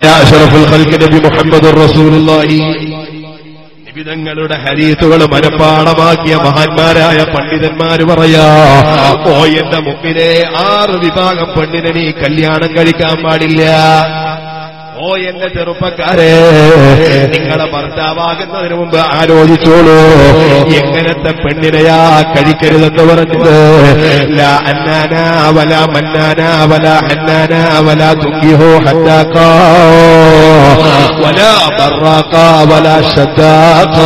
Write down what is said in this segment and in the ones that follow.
അഷ്റഫുൽ ഖൽഖ് നബി മുഹമ്മദുർ റസൂലുള്ളാഹി നിബിതങ്ങളുടെ ഹദീസുകൾ മനഃപ്പാഠമാക്കിയ മഹാന്മാരായ പണ്ഡിതന്മാര് പറയാ, ഓ എന്റെ മുമ്പിനെ 6 വിഭാഗം പെണ്ണിനെ നീ കല്യാണം കഴിക്കാൻ പാടില്ല. ഓ എന്റെ ചെറുപ്പക്കാരെ, നിങ്ങളെ ഭർത്താവാകുന്നതിന് മുമ്പ് ആലോചിച്ചോളൂ, എങ്ങനത്തെ പെണ്ണിനെയാ കഴിക്കരുതെന്ന് പറഞ്ഞത്. ലാ അന്നാന വലാ മന്നാന വലാ ഹന്നാന വലാ തുങ്കിഹു ഹദ്ദാഖ വലാ ബറാഖ വലാ ശദ്ദാഖ.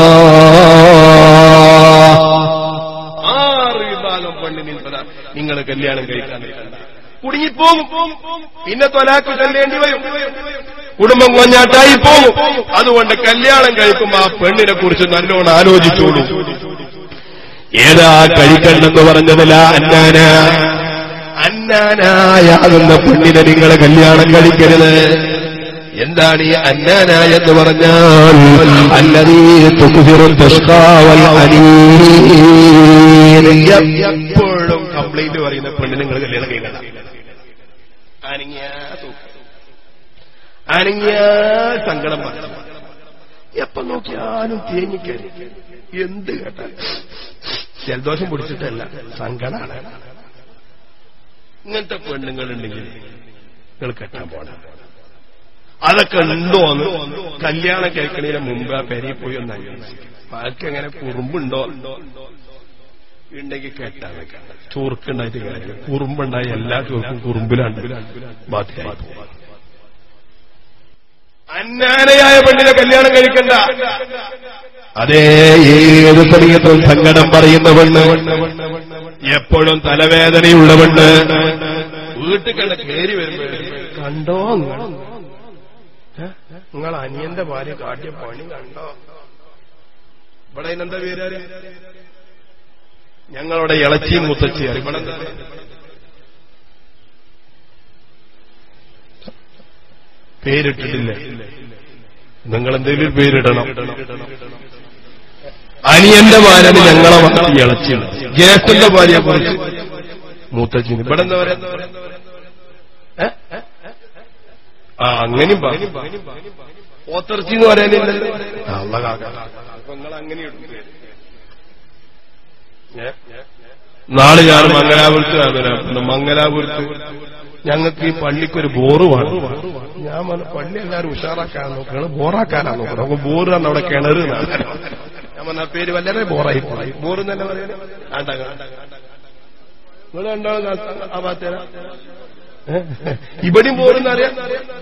6 വിഭാഗം പെണ്ണിനെ നിങ്ങൾ കല്യാണം കഴിക്കാൻ കുടുങ്ങിപ്പോകും. പിന്നെ ത്വലാഖ് ചൊല്ലേണ്ടി വരും, കുടുംബം കൊഞ്ഞാട്ടായി പോകും. അതുകൊണ്ട് കല്യാണം കഴിക്കുമ്പോ ആ പെണ്ണിനെ കുറിച്ച് നല്ലോണം ആലോചിച്ചോളൂ. ഏതാ കഴിക്കണ്ടെന്ന് പറഞ്ഞതില്ല, അന്നാനായാകുന്ന പെണ്ണിനെ നിങ്ങൾ കല്യാണം കഴിക്കരുത്. എന്താണ് ഈ അന്നാന എന്ന് പറഞ്ഞാൽ? അല്ലദീ തുക്സിറു തശ്ഖാ വൽ അനീൻ. എപ്പോഴും കംപ്ലൈന്റ് പറയുന്ന പെണ്ണിനെ നിങ്ങൾ കല്യാണം കഴിക്കണം. അനങ്ങിയ സങ്കടം പറഞ്ഞു, എപ്പം നോക്കിയാലും തേങ്ങിക്കറി, എന്ത് കേട്ടാൽ ജലദോഷം പിടിച്ചിട്ടല്ല, സങ്കടാണ്. ഇങ്ങനത്തെ പെണ്ണുങ്ങളുണ്ടെങ്കിൽ നിങ്ങൾ കെട്ടാൻ പോണം. അതൊക്കെ ഉണ്ടോന്ന് കല്യാണം കേൾക്കണതിന് മുമ്പ് ആ പെരയിൽ പോയി ഒന്ന് അന്വേഷിക്കും. ബാക്കി എങ്ങനെ കുറുമ്പുണ്ടോ ഉണ്ടെങ്കിൽ കേട്ടാൻ വെക്കണം. ചൂർക്കുണ്ടായിട്ട് കാര്യം, കുറുമ്പുണ്ടായി എല്ലാ ചൂർക്കും കുറുമ്പിലാണ് ബാധ്യമായി പോകും. അന്നാനയായ പെണ്ണിനെ കല്യാണം കഴിക്കണ്ട. അതേ, ഏത് സമയത്തും സങ്കടം പറയുന്ന പെണ്ണ്, എപ്പോഴും തലവേദനയുള്ള പെണ്ണ്, വീട്ടിൽ കണ്ട കയറി വരുമ്പോ കണ്ടോ നിങ്ങൾ അനിയന്റെ ഭാര്യ കാട്ടിയ പണി കണ്ടോ? ഇവിടെ അതിനെന്താ പേര്? ഞങ്ങളുടെ ഇളച്ചിയും മുത്തച്ചിയാർ. ഇവിടെ എന്താ പേരിട്ടിട്ടില്ല? നിങ്ങൾ എന്തെങ്കിലും പേരിടണം. അനിയന്റെ ഭാര്യ ഞങ്ങളെ മക്കൾ ഇളച്ചിയാണ്, ജ്യേഷ്ഠന്റെ ഭാര്യയെ കുറിച്ച് മൂത്തച്ചിന്. ഇവിടെ എന്താ പറയാ? അങ്ങനെയും ഓത്തർച്ചി എന്ന് പറയാനില്ലല്ലോ. നിങ്ങൾ അങ്ങനെ നാളെ ഞാൻ മംഗലാപുരത്ത് ഞങ്ങൾക്ക് ഈ പള്ളിക്കൊരു ബോറ് വേണം. ഞാൻ പറഞ്ഞു, പള്ളി എല്ലാവരും ഉഷാറാക്കാൻ നോക്കണം, ബോറാക്കാനാ നോക്കണം. അപ്പൊ ബോറ് തന്നെ അവിടെ കിണറ്. ഞാൻ പറഞ്ഞ പേര് വളരെ ബോറായി പോയി. ബോറ് തന്നെ പറയാൻ നിങ്ങൾ കണ്ടോ? ആ ഭാഗത്തേര ഇവിടെയും ബോറെന്നറിയാം.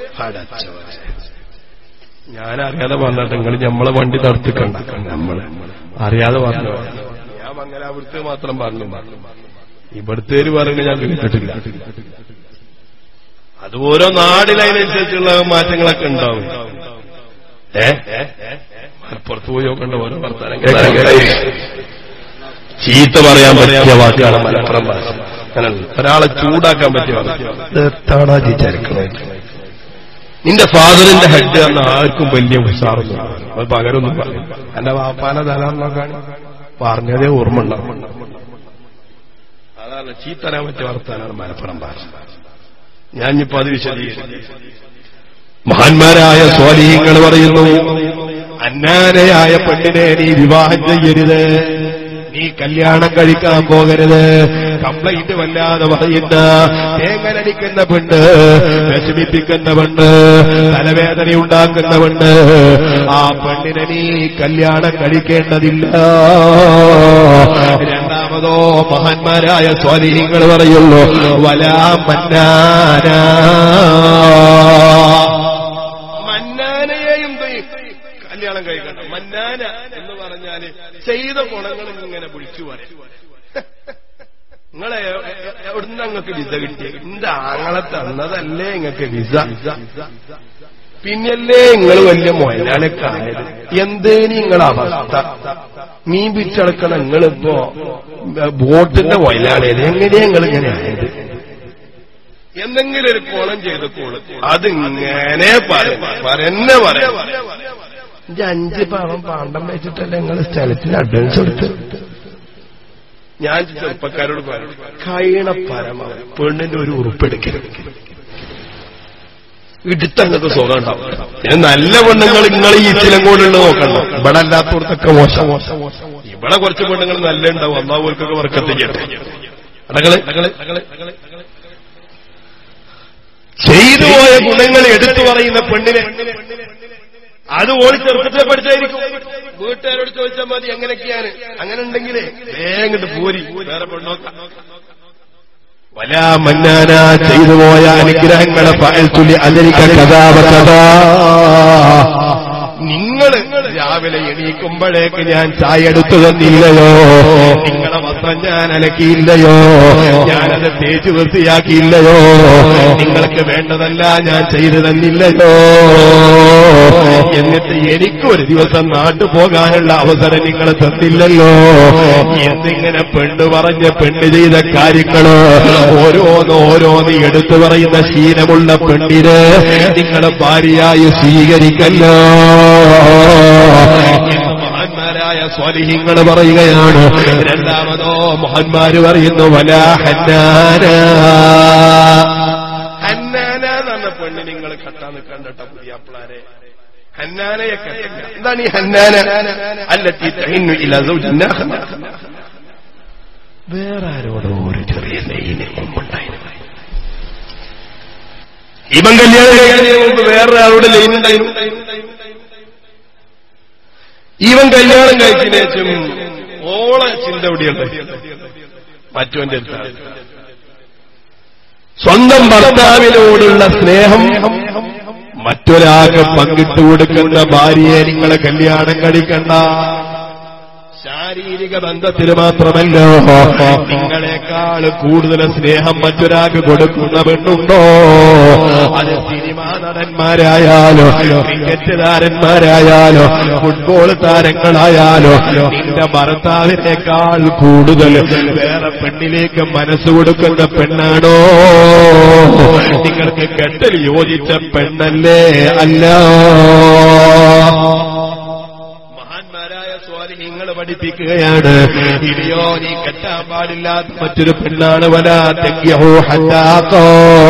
ഞാനറിയാതെ പറഞ്ഞിട്ട് നിങ്ങൾ നമ്മളെ വണ്ടി തടുത്തിക്കണ്ട. നമ്മള് അറിയാതെ പറഞ്ഞു. ഞാൻ മംഗലാപുരത്ത് മാത്രം പറഞ്ഞു. ഇവിടുത്തേര് പറയുന്നത് ഞാൻ കേട്ടിട്ടില്ല. അത് ഓരോ നാടിനനുസരിച്ചുള്ള മാറ്റങ്ങളൊക്കെ ഉണ്ടാവും. മലപ്പുറത്ത് പോയി നോക്കണ്ട ഓരോ വർത്താനം. ചീത്ത പറയാൻ പറ്റിയ വാക്കാണ് മലപ്പുറം ഭാഷ. ഒരാളെ ചൂടാക്കാൻ പറ്റിയ വാക്കാണ് ചരിക്കണത്. നിന്റെ ഫാദറിന്റെ ഹെഡ് എന്ന ആർക്കും വലിയ ഉത്സാഹമൊന്നും അത് പകരൊന്നും പറയും. എന്റെ വാപ്പാനെ ധാരാളം പറഞ്ഞതേ ഓർമ്മ ഉണ്ടാവും. അതാണ് ചീത്തരാൻ പറ്റിയ വർത്താനാണ് മലപ്പുറം ഭാഷ. ഞാനിപ്പോ അത് വിശദീകരിച്ചു. മഹാന്മാരായ സ്വാലിഹീങ്ങൾ പറയുന്നു, അന്നാനയായ പെണ്ണിനെ നീ വിവാഹം ചെയ്യരുത്, നീ കല്യാണം കഴിക്കാൻ പോകരുത്. കംപ്ലൈന്റ് വല്ലാതെ പറയുന്ന, തേങ്ങനടിക്കുന്ന പെണ്ണ്, വിഷമിപ്പിക്കുന്ന പെണ്ണ്, തലവേദന ഉണ്ടാക്കുന്ന പെണ്ണ്, ആ പെണ്ണിനെ നീ കല്യാണം കഴിക്കേണ്ടതില്ല. രണ്ടാമതോ മഹാന്മാരായ സ്വാലിഹീങ്ങൾ പറയുള്ളൂ, വലാ മന്നാന, മന്നാനയെയും കല്യാണം കഴിക്കണം. മന്നാന എന്ന് പറഞ്ഞാല് ചെയ്ത ഗുണങ്ങളും ഇങ്ങനെ വിളിച്ചു പറയും. നിങ്ങളെ എവിടുന്ന് നിങ്ങൾക്ക് വിസ കിട്ടിയ? എന്റെ ആങ്ങളെ തന്നതല്ലേ നിങ്ങൾക്ക് വിസ, പിന്നല്ലേ നിങ്ങൾ വലിയ മൊയലാനൊക്കെ ആയത്. എന്തേനി നിങ്ങളെ അവസ്ഥ? മീൻ പിടിച്ചടക്കണ നിങ്ങളിപ്പോ ബോട്ടിന്റെ മൊയലാണേത്. എങ്ങനെയാ നിങ്ങൾ ഇങ്ങനെ ആയത്? എന്തെങ്കിലും ഒരു കോളം ചെയ്തോളൂ, അതിങ്ങനെ പറന്നെ പറയാം. 5 പാവം പാണ്ടം വെച്ചിട്ടല്ലേ നിങ്ങൾ സ്ഥലത്തിന് അഡ്വാൻസ് കൊടുത്ത്. ഞാൻ ചെറുപ്പക്കാരോട് പറഞ്ഞു, കഴിയണ പരമാവധി പെണ്ണിന്റെ ഒരു ഉറുപ്പെടുക്കരുത്. ഇടുത്തങ്ങൾക്ക് സുഖം ഉണ്ടാവും. പിന്നെ നല്ല പെണ്ണുങ്ങൾ നിങ്ങൾ ഈ ചിലങ്കോടുള്ളത് നോക്കണ്ട. ഇവിടെ അല്ലാത്തവർക്കൊക്കെ മോശം. ഇവിടെ കുറച്ച് പെണ്ണുങ്ങൾ നല്ല ഉണ്ടാവും. അള്ളാഹുവർക്കൊക്കെ വർക്കത്ത് ചെയ്യട്ടെ. ചെയ്തു പോയ ഗുണങ്ങൾ എടുത്തു പറയുന്ന പെണ്ണിനെ അത് ഓടി ചെറുപ്പത്തിലെ പഠിച്ചായിരിക്കും. വീട്ടുകാരോട് ചോദിച്ചാൽ മതി എങ്ങനെയൊക്കെയാണ്. അങ്ങനെ ഉണ്ടെങ്കിലേ വേഗം പോരി വേറെ പെണ്ണോക്കാം. വലാ മന്നാന ചെയ്തു പോയ അനുഗ്രഹങ്ങളെ ഫഅൽതുലി അദരിക കദാ വകദാ. നിങ്ങൾ രാവിലെ എണീക്കുമ്പോഴേക്ക് ഞാൻ ചായ എടുത്തു തന്നില്ലയോ, നിങ്ങളുടെ വസ്ത്രം ഞാൻ അലക്കിയില്ലയോ, ഞാനത് തേച്ച് വൃത്തിയാക്കിയില്ലയോ, നിങ്ങൾക്ക് വേണ്ടതല്ല ഞാൻ ചെയ്തു തന്നില്ലയോ, എന്നിട്ട് എനിക്കൊരു ദിവസം നാട്ടു പോകാനുള്ള അവസരം നിങ്ങൾ തന്നില്ലല്ലോ എന്നിങ്ങനെ പെണ്ണ് പറഞ്ഞ് പെണ്ണ് ചെയ്ത കാര്യങ്ങള് ഓരോന്ന് എടുത്തു പറയുന്ന ശീലമുള്ള പെണ്ണിന് നിങ്ങളെ ഭാര്യയായി സ്വീകരിക്കല്ലോ. മഹാന്മാരായ സ്വാലിഹീങ്ങൾ പറയുകയാണ്. രണ്ടാമതോ മഹാന്മാര് പറയുന്നു വലാ ഹന്നാന. ഹന്നാന എന്ന് പറഞ്ഞ പെണ്ണ് നിങ്ങൾ കെട്ടാൻ നിൽക്കണ്ടട്ടോ പുതിയാപ്പിളാരെ. ഹന്നാനയെ കെട്ടില്ല. എന്താണ് ഈ ഹന്നാന? അല്ലത്തി തഹിന്നു ഇലാ സൗജിൻ ആഖർ. വേറെ ആരോടോ ഒരു ചെറിയ ലൈന് മുമ്പുണ്ടായിരുന്നു. ഇവൻ കല്യാണം കഴിക്കുന്നതിന് മുമ്പ് വേറൊരാളുടെ ലൈനുണ്ടായിരുന്നു. ഇവൻ കല്യാണം കഴിക്കുന്നേച്ചും ഓളെ ചിന്ത എവിടെയുണ്ട്? മറ്റവന്റെ അടുത്താണ്. സ്വന്തം ഭർത്താവിനോടുള്ള സ്നേഹം മറ്റൊരാൾക്ക് പങ്കിട്ടു കൊടുക്കുന്ന ഭാര്യയെ നിങ്ങളെ കല്യാണം കഴിക്കണ്ട. ശാരീരിക ബന്ധത്തിന് മാത്രമല്ലോ, നിങ്ങളെക്കാൾ കൂടുതൽ സ്നേഹം മറ്റൊരാൾക്ക് കൊടുക്കുന്ന പെണ്ണുണ്ടോ? അത് സിനിമാ നടന്മാരായാലോ, ക്രിക്കറ്റ് താരന്മാരായാലോ, ഫുട്ബോൾ താരങ്ങളായാലോ, നിന്റെ ഭർത്താവിനേക്കാൾ കൂടുതൽ വേറെ പെണ്ണിലേക്ക് മനസ്സ് കൊടുക്കുന്ന പെണ്ണാണോ? നിങ്ങൾക്ക് കെട്ടൽ യോജിച്ച പെണ്ണല്ലേ? അല്ല. നിങ്ങൾ പഠിപ്പിക്കുകയാണ്. ഇനിയോ നീ കെട്ടാൻ പാടില്ലാത്ത മറ്റൊരു പെണ്ണാണ് വലാ തൻകിഹൂ ഹദ്ദാഖാ.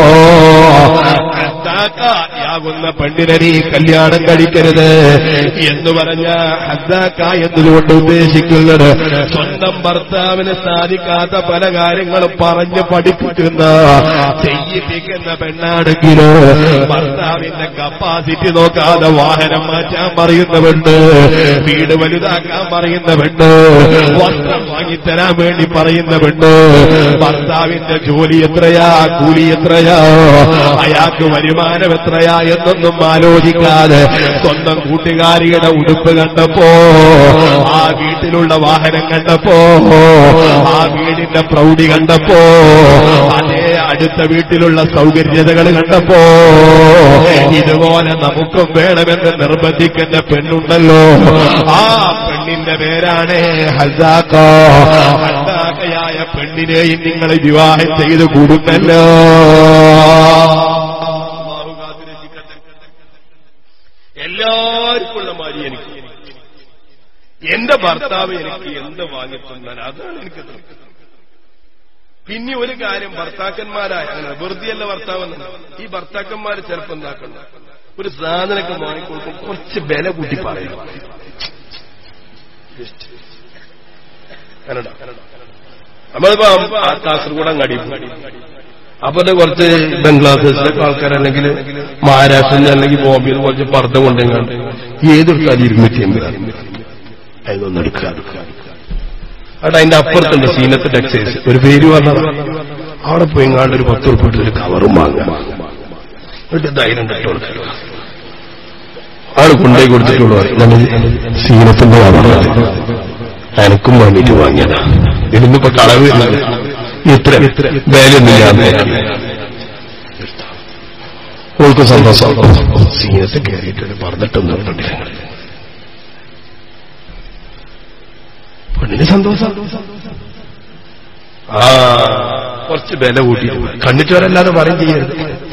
ഹദ്ദാഖയാകുന്ന പെണ്ണിനെ നീ കല്യാണം കഴിക്കരുത് എന്ന് പറഞ്ഞ ഹദ്ദാഖ എന്നതുകൊണ്ട് ഉദ്ദേശിക്കുന്നത് സ്വന്തം ഭർത്താവിന് സാധിക്കാത്ത പല കാര്യങ്ങളും പറഞ്ഞ് പഠിപ്പിക്കുന്ന ചെയ്യിപ്പിക്കുന്ന പെണ്ണാണെങ്കിലോ, ഭർത്താവിന്റെ കപ്പാസിറ്റി നോക്കാതെ വാഹനം മാറ്റാൻ പറയുന്ന പെണ്ണ്, വീട് വലുതാക്കാൻ പറയുന്ന പെണ്ണ്, വസ്ത്രം വാങ്ങിത്തരാൻ വേണ്ടി പറയുന്ന പെണ്ണ്, ഭർത്താവിന്റെ ജോലി എത്രയാ, കൂലി എത്രയാ, അയാൾക്ക് വരുമാനം എത്രയാ എന്നൊന്നും ആലോചിക്കാതെ സ്വന്തം കൂട്ടുകാരിയുടെ ഉടുപ്പ് കണ്ടപ്പോ, ആ വീട്ടിലുള്ള വാഹനം കണ്ടപ്പോ, ആ വീടിന്റെ പ്രൗഢി കണ്ടപ്പോ, അതേ അടുത്ത വീട്ടിലുള്ള സൗകര്യതകൾ കണ്ടപ്പോ, ഇതുപോലെ നമുക്കും വേണമെന്ന് നിർബന്ധിക്കുന്ന പെണ്ണുണ്ടല്ലോ, ആ പെണ്ണിന്റെ പേരാണ് ഹദ്ദാഖ. ഹദ്ദാഖയായ പെണ്ണിനെയും നിങ്ങൾ വിവാഹം ചെയ്ത് കൂടുന്നല്ലോ. എല്ലാവർക്കുള്ള മാതിരി എനിക്ക് എന്റെ ഭർത്താവ് എനിക്ക് എന്ത് വാങ്ങിത്തന്നാൽ അതാണ് എനിക്ക് തൃപ്തി. പിന്നെ ഒരു കാര്യം, ഭർത്താക്കന്മാരായ അങ്ങനെ വെറുതെയല്ല ഭർത്താവ്. ഈ ഭർത്താക്കന്മാർ ചിലപ്പോൾ എന്താക്കണം, ഒരു സാധനമൊക്കെ വാങ്ങിക്കൊടുക്കും, കുറച്ച് വില കൂട്ടി പറയണം. നമ്മളിപ്പോ കാസർഗോഡ് അങ്ങാടി, അപ്പൊ കുറച്ച് ബംഗ്ലാദേശിലൊക്കെ ആൾക്കാരല്ലെങ്കിൽ മഹാരാഷ്ട്രയിൽ അല്ലെങ്കിൽ ബോംബെയിൽ കുറച്ച് പർദ്ദ കൊണ്ടെങ്ങാണ്ട് ഏതെടുത്താൽ 250 അതൊന്നും എടുക്കുക. അവിടെ അതിന്റെ അപ്പുറത്തുണ്ട് സീനത്ത് ടെക്സൈസ്, ഒരു പേര് പറഞ്ഞത്. അവിടെ പോയി ഇങ്ങാണ്ട് ഒരു 10 ഉറുപ്പിട്ട് ഒരു കവറും വാങ്ങാം. എന്നിട്ട് ധൈര്യം കിട്ടുക. ആള് കൊണ്ടുപോയി കൊടുത്തിട്ടുള്ളൂ. സീനത്തിന്റെ കവറാണ്, എനക്കും വേണ്ടിയിട്ട് വാങ്ങിയതാ. ഇതിന്നിപ്പോ കളവ് ഇത്ര വിലയൊന്നുമില്ല. ഓൾക്ക് സന്തോഷം. സീനത്ത് കയറിയിട്ട് പറഞ്ഞിട്ടൊന്നും കണ്ടില്ല. പെണ്ണിന് സന്തോഷം. ആ കുറച്ച് വില കൂട്ടി കണ്ടിട്ട് വരല്ലാതെ പറയും ചെയ്യരുത്.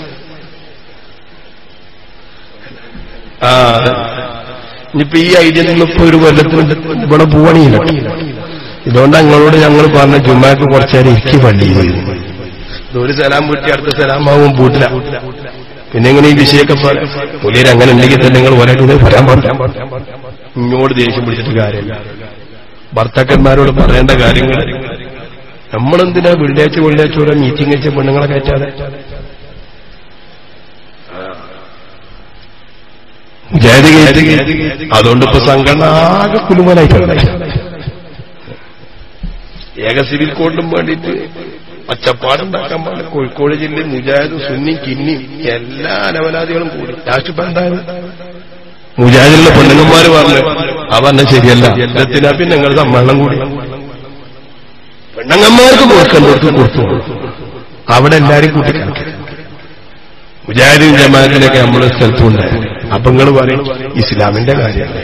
ആ ഇനിയിപ്പോ ഈ ഐഡിയ നിങ്ങളിപ്പോ ഒരു കൊല്ലത്തിന് ഇവിടെ പോവണില്ല. ഇതുകൊണ്ട് ഞങ്ങളോട് ഞങ്ങൾ പറഞ്ഞ ജുമാക്ക് കുറച്ചേരം ഇരിക്കി പള്ളിയിൽ ഒരു സലാം വീട്ടി അടുത്ത സലാമാവും പൂട്ടില്ല. പിന്നെ എങ്ങനെ ഈ വിഷയമൊക്കെ പുള്ളിയിൽ അങ്ങനെ ഉണ്ടെങ്കിൽ തന്നെ നിങ്ങൾ ഒരാൾ വരാൻ പാടില്ല. ഇങ്ങോട്ട് ദേഷ്യം പിടിച്ചിട്ട് കാര്യമില്ല. ഭർത്താക്കന്മാരോട് പറയേണ്ട കാര്യങ്ങൾ നമ്മളെന്തിനാ വെള്ളിയാഴ്ച ഓരോ മീറ്റിംഗ് വെച്ച പെണ്ണുങ്ങളെ കയറ്റാതെ? അതുകൊണ്ട് ഇപ്പൊ സംഘടന ആകെ കുലുമലായിട്ടുണ്ട്. ഏക സിവിൽ കോഡിനും വേണ്ടിയിട്ട് ഒച്ചപ്പാടുണ്ടാക്കാൻ പാടില്ല. കോഴിക്കോട് ജില്ലയിൽ മുജാഹിദും സുന്നി കിന്നി എല്ലാ അനവലാദികളും കൂടി ലാസ്റ്റ് എന്തായാലും മുജാഹിദിലുള്ള പെണ്ണുങ്ങന്മാര് പറഞ്ഞു പറഞ്ഞ ശരിയല്ല, എല്ലാത്തിനാ പിന്നെ നിങ്ങൾ സമ്മേളനം കൂടി പെണ്ണുങ്ങന്മാർക്ക് കൊടുക്കേണ്ടവർക്ക് കൊടുത്തു. അവിടെ എല്ലാരും കൂട്ടിക്കണക്ക് മുജാഹിദ് ജമാഅത്തിലൊക്കെ നമ്മുടെ സ്ഥലത്തുണ്ടായിരുന്നു. അപ്പൊ നിങ്ങൾ പറയും ഇസ്ലാമിന്റെ കാര്യമല്ല.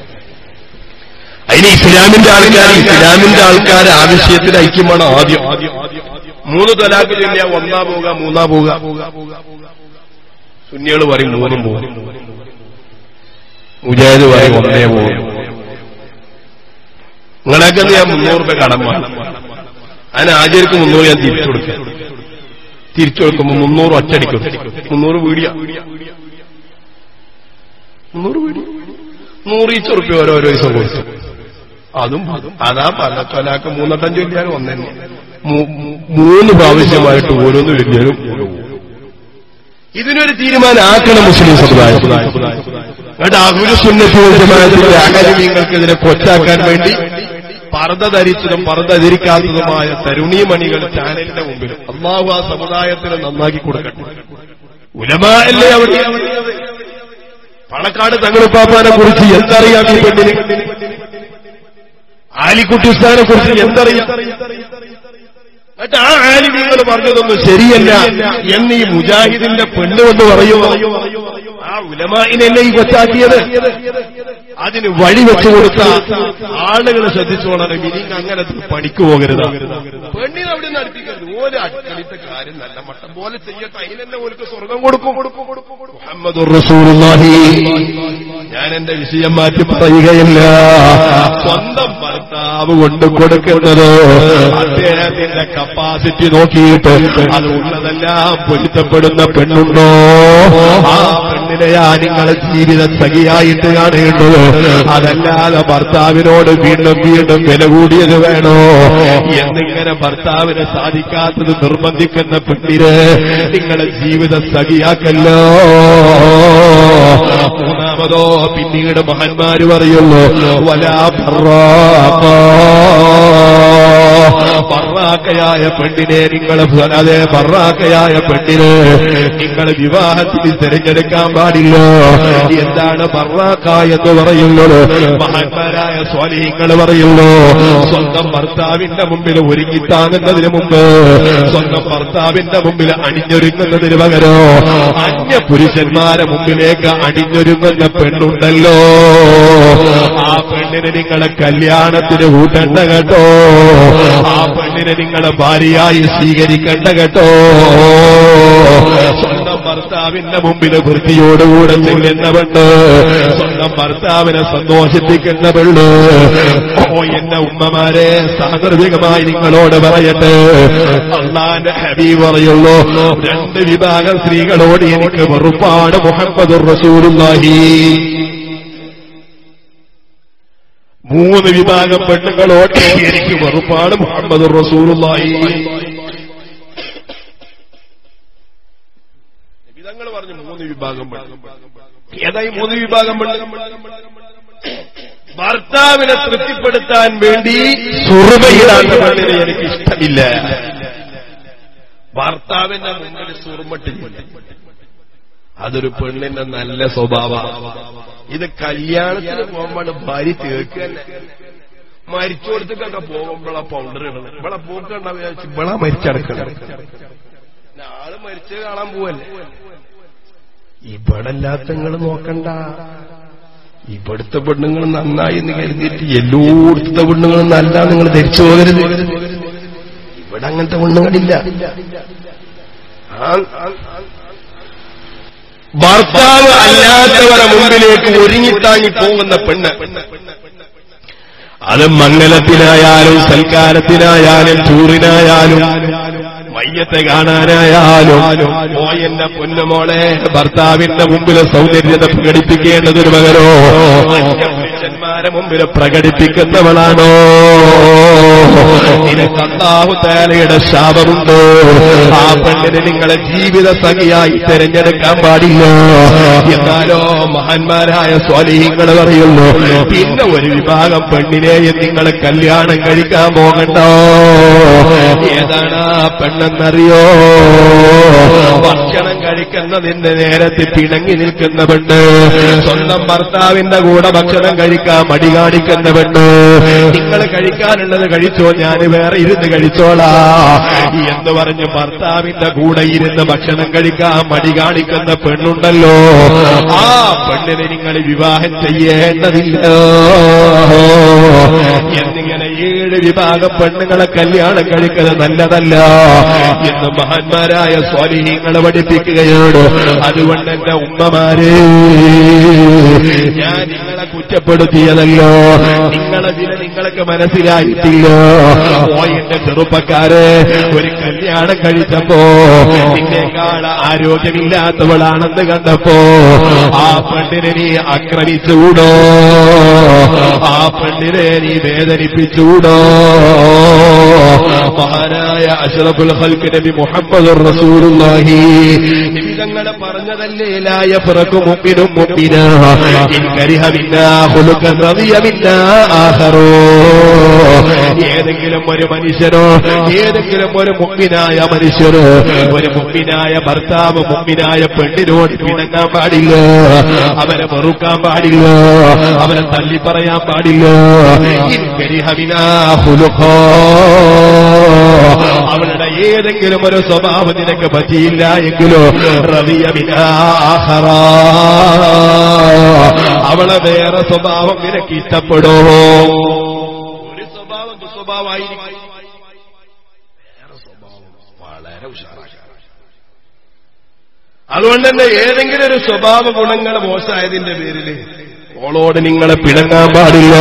അതിന് ഇസ്ലാമിന്റെ ആൾക്കാർ ആ വിഷയത്തിൽ ഐക്യമാണ്. ആദ്യം 3 തലാഖ് ചൊല്ലിയാ 1 പോവുക 3 പോവുക. സുന്നികൾ പറയും 3 പോകും, മുജാഹിദ് പറയും 1 പോകും. നിങ്ങളൊക്കെ ഞാൻ 300 രൂപ കടം വേണം. അതിന് ആചാര്യക്ക് 300 ഞാൻ തിരിച്ചു കൊടുക്കുമ്പോ 300 ഒറ്റടിക്കും. 300 വീടിയ 100 റുപ്യ ഓരോരോ ദിവസം കൊടുത്തു. അതും അതാ പല തൊലാക്ക് 3 ചൊല്ലിയാലും 1 തന്നെ. 3 പ്രാവശ്യമായിട്ട് ഓരോന്ന് ചൊല്ലിയാലും. ഇതിനൊരു തീരുമാനം ആക്കണം മുസ്ലിം സമുദായം. എന്നിട്ട് അഹ്ലു സുന്നത്തി വൽ ജമാഅത്തിന്റെ അഹലുമീങ്ങൾക്കെതിരെ കൊച്ചാക്കാൻ വേണ്ടി പർദ്ദ ധരിച്ചതും പർദ്ദ ധരിക്കാത്തതുമായ തരുണീമണികൾ ചാനലിന്റെ മുമ്പിൽ അല്ലാഹു ആ സമുദായത്തിന് നന്നാക്കി കൊടുക്കട്ടെ. ഉലമാ അല്ലേ അവിടെ? പാണക്കാട് തങ്ങളുപ്പാപ്പാനെ കുറിച്ച് എന്തറിയാം ഈ പെണ്ണിന്? ആലിക്കുട്ടി ഉസ്താദിനെ കുറിച്ച് എന്തറിയാം? എന്നിട്ട് ആ ആലിമീങ്ങൾ പറഞ്ഞതൊന്നും ശരിയല്ല എന്ന് ഈ മുജാഹിദിന്റെ പെണ്ണുകൊണ്ട് പറയുമോ? ആ ഉലമാഇനല്ലേ ഈ കൊച്ചാക്കിയത്? അതിന് വഴിവെച്ചു കൊടുത്ത ആളുകൾ ശ്രദ്ധിച്ചോളാം. ഇനി അങ്ങനെ പണിക്ക് പോകരുത്. പെണ്ണിനെ അവിടെ നിന്ന് അടുപ്പിക്കരുത്. ഓരോ അടുക്കളത്തെ കാര്യം നല്ല മട്ടം പോലെ ചെയ്യട്ടെ. അതിനെന്നെ ഓർക്ക് സ്വർഗം കൊടുക്കും. മുഹമ്മദുർ റസൂലുള്ളാഹി. ഞാൻ എന്റെ വിഷയം മാറ്റി പറയുകയില്ല. സ്വന്തം ഭർത്താവ് കൊണ്ട് കൊടുക്കുന്നത് അദ്ദേഹത്തിന്റെ കപ്പാസിറ്റി നോക്കിയിട്ട് അത് ഉള്ളതെല്ലാം പൊരുത്തപ്പെടുന്ന പെണ്ണുണ്ടോ? ആ പെണ്ണിനെയാ നിങ്ങളെ ജീവിത സഖിയായിട്ട് കാണേണ്ടത്. അതല്ലാതെ ഭർത്താവിനോട് വീണ്ടും വീണ്ടും വില കൂടിയത് വേണോ എന്നിങ്ങനെ ഭർത്താവിനെ സാധിക്കാത്തത് നിർബന്ധിക്കുന്ന പെണ്ണിന് നിങ്ങളെ ജീവിത സഖിയാക്കല്ലോ. മൂന്നാമതോ പിന്നീട് മഹാന്മാര് പറയുള്ളൂ വലാ ബറാക്കയായ പെണ്ണിനെ നിങ്ങൾ അതെ ബറാക്കയായ പെണ്ണിന് നിങ്ങൾ വിവാഹത്തിന് തിരഞ്ഞെടുക്കാൻ പാടില്ല. എന്താണ് ബറാക്ക എന്ന് പറയുന്നത്? മഹാന്മാരായ സ്വാലിഹീങ്ങൾ പറയുന്നു സ്വന്തം ഭർത്താവിന്റെ മുമ്പിൽ ഒരുങ്ങിത്താങ്ങുന്നതിന് മുമ്പ് സ്വന്തം ഭർത്താവിന്റെ മുമ്പിൽ അണിഞ്ഞൊരുങ്ങുന്നതിന് പകരം അന്യ പുരുഷന്മാരെ മുമ്പിലേക്ക് അണിഞ്ഞൊരുങ്ങുന്ന പെണ്ണുണ്ടല്ലോ, ആ പെണ്ണിനെ നിങ്ങളെ കല്യാണത്തിന് കൂട്ടണ്ട കേട്ടോ. ആ പെണ്ണിനെ നിങ്ങളെ ഭാര്യയായി സ്വീകരിക്കണ്ട കേട്ടോ. സ്വന്തം ഭർത്താവിന്റെ മുമ്പിൽ വൃത്തിയോടുകൂടെ ചെല്ലുന്ന പെണ്ണ്, സ്വന്തം ഭർത്താവിനെ സന്തോഷിപ്പിക്കുന്ന പെണ്ണ്. ഓ എന്റെ ഉമ്മമാരെ, സാന്ദർഭികമായി നിങ്ങളോട് പറയട്ടെ, അല്ലാഹുവിന്റെ ഹബീബ് പറയുള്ളൂ 2 വിഭാഗം സ്ത്രീകളോട് എനിക്ക് വെറുപ്പാണ് മുഹമ്മദുർ റസൂലുള്ളാഹി. 3 വിഭാഗം പെണ്ണുങ്ങളോട് എനിക്ക് വെറുപ്പാണ് മുഹമ്മദുർ റസൂലുള്ളാഹി. വിധങ്ങൾ പറഞ്ഞു 3 വിഭാഗം പെണ്ണ്. ഏതായി 3 വിഭാഗം പെണ്ണ്? ഭർത്താവിനെ തൃപ്തിപ്പെടുത്താൻ വേണ്ടി സുറുമയിടാത്ത പെണ്ണിനെ എനിക്ക് ഇഷ്ടമില്ല. ഭർത്താവിന്റെ മുന്നിൽ സുറുമട്ടില്ല, അതൊരു പെണ്ണിന്റെ നല്ല സ്വഭാവമാണ്. ഇത് കല്യാണത്തിന് പോകുമ്പോൾ ഭാര്യ തീർക്കുക, മരിച്ചോടത്തേക്കൊക്കെ പോകുമ്പോഴാ പൗഡർ ഇടണം. ഇവിടെ പോക്കണ്ട വിചാരിച്ചു ഇവിടെ മരിച്ചടക്കണം. ആള് മരിച്ചത് കാണാൻ പോവല്ലേ. ഇവിടെ അല്ലാത്തങ്ങൾ നോക്കണ്ട. ഇവിടുത്തെ പെണ്ണുങ്ങൾ നന്നായി എന്ന് കരുതിയിട്ട് എല്ലായിടത്തെ പെണ്ണുങ്ങളും നല്ല നിങ്ങൾ ധരിച്ചു പോകരുത്. ഇവിടെ അങ്ങനത്തെ പെണ്ണുങ്ങളില്ല. ഭർത്താവ് അല്ലാത്തവരെ മുമ്പിലേക്ക് ഒരുങ്ങിത്താങ്ങി പോകുന്ന പെണ്ണ്, അത് മംഗലത്തിനായാലും സൽക്കാരത്തിനായാലും ടൂറിനായാലും മയ്യത്തെ കാണാനായാലും ഓ എന്റെ പൊന്നുമോളെ ഭർത്താവിന്റെ മുമ്പിൽ സൗന്ദര്യത പ്രകടിപ്പിക്കേണ്ടതിന് പകരോ പുരുഷന്മാരെ മുമ്പിൽ പ്രകടിപ്പിക്കുന്നവളാണോ? നിനക്ക് അല്ലാഹു തആലയുടെ ശാപമുണ്ട്. ആ പെണ്ണിനെ നിങ്ങളെ ജീവിത സഖിയായി തിരഞ്ഞെടുക്കാൻ പാടില്ല. എന്നാലോ മഹാന്മാരായ സ്വാലിഹീങ്ങൾ പറയുന്നു, പിന്നെ ഒരു വിഭാഗം പെണ്ണിനെയും നിങ്ങൾ കല്യാണം കഴിക്കാൻ പോകണ്ടോ. ഏതാണ് ആ പെണ്ണെന്നറിയോ? ഭക്ഷണം കഴിക്കുന്നതിന്റെ നേരത്തെ പിണങ്ങി നിൽക്കുന്ന പെണ്ണ്, സ്വന്തം ഭർത്താവിന്റെ കൂടെ ഭക്ഷണം കഴിക്കാൻ മടി കാണിക്കുന്ന പെണ്ണ്. നിങ്ങൾ കഴിക്കാനുള്ളത് കഴിച്ചോ, ഞാൻ വേറെ ഇരുന്ന് കഴിച്ചോളാ എന്ന് പറഞ്ഞ് ഭർത്താവിന്റെ കൂടെ ഇരുന്ന് ഭക്ഷണം കഴിക്കാൻ മടി കാണിക്കുന്ന പെണ്ണുണ്ടല്ലോ, ആ പെണ്ണിനെ നിങ്ങൾ വിവാഹം ചെയ്യേണ്ടതില്ല. എന്നിങ്ങനെ 7 വിഭാഗം പെണ്ണുങ്ങളെ കല്യാണം കഴിക്കുന്നത് നല്ലതല്ല എന്ന് മഹാന്മാരായ സ്വാലിഹീങ്ങളെ പഠിപ്പിക്കുകയാണ്. അതുകൊണ്ട് എന്റെ ഉമ്മമാരെ, ഞാൻ നിങ്ങളെ കുറ്റപ്പെടുത്തിയതല്ലോ, നിങ്ങളെ വില നിങ്ങൾക്ക് മനസ്സിലായിട്ടില്ല. ഓ എന്റെ ചെറുപ്പക്കാരെ, ഒരു കല്യാണം കഴിച്ചപ്പോ നിന്നേക്കാൾ ആരോഗ്യമില്ലാത്തവളാണെന്ന് കണ്ടപ്പോ ആ പെണ്ണിനെ നീ ആക്രമിച്ചുകൂടോ? ആ പെണ്ണിനെ നീ വേദനിപ്പിച്ചുകൂടോ? മഹാനായ അഷ്റഫുൽ ഖൽഖ് നബി മുഹമ്മദുർ റസൂലുള്ളാഹി നബി തങ്ങളെ പറഞ്ഞതല്ലേ, ലാ യഫറഖു മുഅ്മിനും മുഅ്മിനാ ഇൻ കരിഹ മിന്നാ ഖുലുഖൻ റദിയ മിന്നാ ആഖറൂ. ഏതെങ്കിലും ഒരു മനുഷ്യനോ, ഏതെങ്കിലും ഒരു മുഅ്മിനായ മനുഷ്യനോ, ഒരു മുഅ്മിനായ ഭർത്താവ് മുഅ്മിനായ പെണ്ണിനോട് പിണങ്ങാൻ പാടില്ല, അവരെ വെറുക്കാൻ പാടില്ല, അവരെ തള്ളി പറയാൻ പാടില്ല. ഇൻ കരിഹ മിന്നാ ഖുലുഖാ, അവളുടെ ഏതെങ്കിലും ഒരു സ്വഭാവം നിനക്ക് പറ്റിയില്ല എങ്കിലോ റദിയ മിനാ ആഖറാ, അവളെ വേറെ സ്വഭാവം നിനക്ക് ഇഷ്ടപ്പെടോ? ഒരു സ്വഭാവം ദുസ്വഭാവമായിരിക്കും, വേറെ സ്വഭാവം വളരെ ഉഷാറാണ്. അതുകൊണ്ട് തന്നെ ഏതെങ്കിലും ഒരു സ്വഭാവ ഗുണങ്ങൾ മോശമായതിന്റെ പേരിൽ ഓളോട് നിങ്ങളെ പിണങ്ങാൻ പാടില്ല.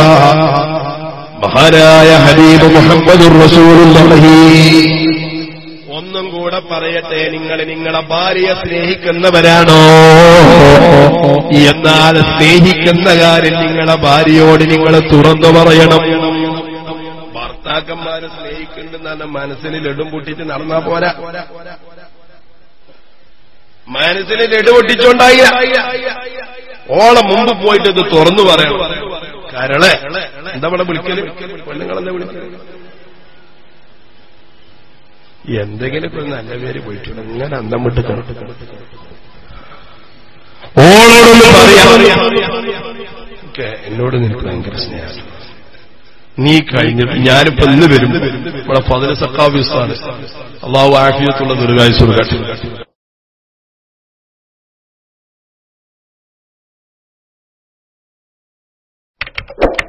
മഹാനായ ഹബീബ് മുഹമ്മദുർ റസൂലുള്ളാഹി ഒന്നും കൂടെ പറയട്ടെ, നിങ്ങൾ നിങ്ങളെ ഭാര്യയെ സ്നേഹിക്കുന്നവരാണോ? എന്നാൽ സ്നേഹിക്കുന്ന കാര്യം നിങ്ങളെ ഭാര്യയോട് നിങ്ങൾ തുറന്നു പറയണം. ഭർത്താക്കന്മാരെ സ്നേഹിക്കുന്നുണ്ടെന്നാണ് മനസ്സിൽ ലഡും പൊട്ടിച്ച് നടന്നാ പോരാ. മനസ്സിൽ ലഡു പൊട്ടിച്ചോണ്ടായി ഓളെ മുമ്പ് പോയിട്ട് ഇത് തുറന്നു പറയണം. കരളെ എന്താ ഇവിടെ വിളിക്കല്? പെണ്ണുങ്ങളെന്താ വിളിക്കല്? എന്തെങ്കിലും ഒരു നല്ല പേര് പോയിട്ടുണ്ട്, ഇങ്ങനെ അന്തം വിട്ട് ഓളോടൊന്ന് പറയാം. എന്നോട് നിനക്ക് ഭയങ്കര സ്നേഹം, നീ കഴിഞ്ഞിട്ട് ഞാനിപ്പോ ഇന്ന് വരും. ഇവിടെ ഫദ്ൽ സഖാഫി ഉസ്താദ്, അല്ലാഹു ആഫിയത്തുള്ള ദീർഘായുസ്സ് കൊടുക്കട്ടെ.